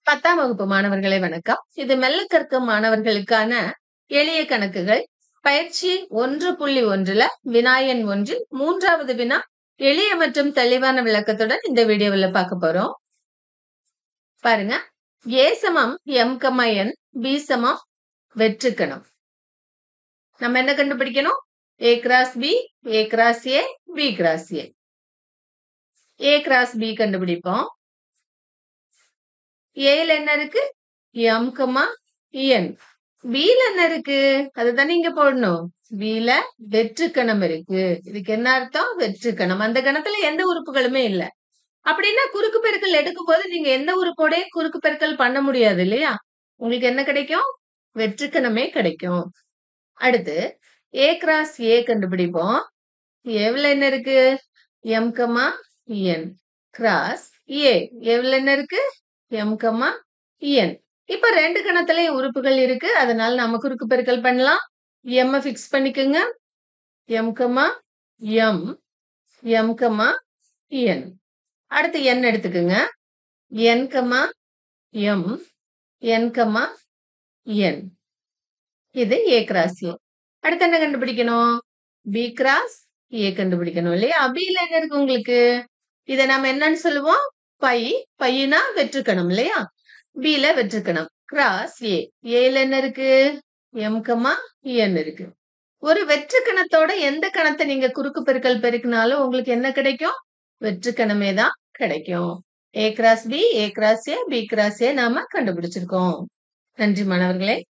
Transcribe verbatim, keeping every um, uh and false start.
பத்தாம் வகுப்பு மாணவர்களே வணக்கம். இது மெல்ல கற்கும் மாணவர்களுக்கான எளிய கணக்குகள். பயிற்சி ஒன்று புள்ளி ஒன்றுல வினாயன் ஒன்றில் மூன்றாவது வினா எளிய மற்றும் தெளிவான விளக்கத்துடன் இந்த வீடியோவில் பார்க்க போறோம். பாருங்க, ஏ சமம் எம் கமா என், பி சமம் வெற்றுக்கணம். நம்ம என்ன கண்டுபிடிக்கணும்? A cross B, A cross A, B cross A. A cross B கண்டுபிடிப்போம். ஏல என்ன இருக்கு? M comma N. பில என்ன இருக்கு? அதுதானே இங்க போடணும். பில வெற்றுக்கணம் இருக்கு. இதுக்கு என்ன அர்த்தம்? வெற்றுக்கணம். அந்த கணத்துல எந்த உறுப்புகளுமே இல்ல. அப்படின்னா குறுக்கு பெருக்கல் எடுக்கும் போது நீங்க எந்த உறுப்போடய குறுக்கு பெருக்கல் பண்ண முடியாது இல்லையா? உங்களுக்கு என்ன கிடைக்கும்? வெற்றுக்கணமே கிடைக்கும். அடுத்து ஏ கிராஸ் ஏ கண்டுபிடிப்போம். ஏவுல என்ன இருக்கு? M comma N cross A. ஏவுல என்ன இருக்கு? M comma N. இப்ப ரெண்டு கணத்துலயும் உறுப்புகள் இருக்கு. அதனால நம்ம குறுக்கு பெருக்கல் பண்ணலாம். எம் ஃபிக்ஸ் பண்ணிக்கோங்க. M comma M, M comma N. அடுத்து என் எடுத்துக்கோங்க. N comma M, N comma N. இது ஏ கிராஸ் ஏ. அடுத்து என்ன கண்டுபிடிக்கணும்? பி கிராஸ் ஏ கண்டுபிடிக்கணும் இல்லையா? பில என்ன இருக்கு உங்களுக்கு? இதை நம்ம என்னன்னு சொல்லுவோம்? பை. பையனா வெற்றுக்கணம் இல்லையா? பில வெற்றுக்கணம். கிராஸ் ஏ. ஏல என்ன இருக்கு? எம் கமா என் இருக்கு. ஒரு வெற்றுக்கணத்தோட எந்த கணத்தை நீங்க குறுக்கு பெருக்கல் பெருக்கினாலும் உங்களுக்கு என்ன கிடைக்கும்? வெற்றுக்கணமே தான் கிடைக்கும். A cross B, A cross A, B cross A நாம கண்டுபிடிச்சிருக்கோம். நன்றி மாணவர்களே.